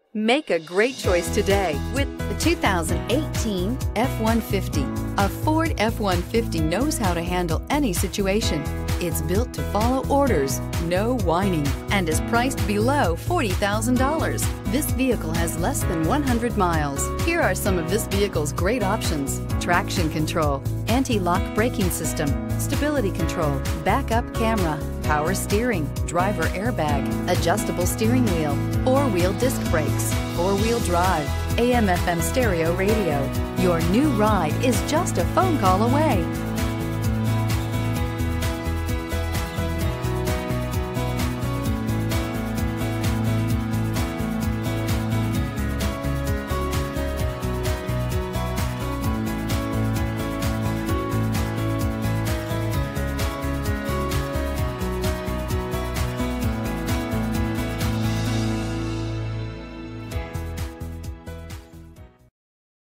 Make a great choice today with the 2018 F-150. A Ford F-150 knows how to handle any situation. It's built to follow orders, no whining, and is priced below $40,000. This vehicle has less than 100 miles. Here are some of this vehicle's great options: traction control, anti-lock braking system, stability control, backup camera, power steering, driver airbag, adjustable steering wheel, four-wheel disc brakes, four-wheel drive, AM/FM stereo radio. Your new ride is just a phone call away.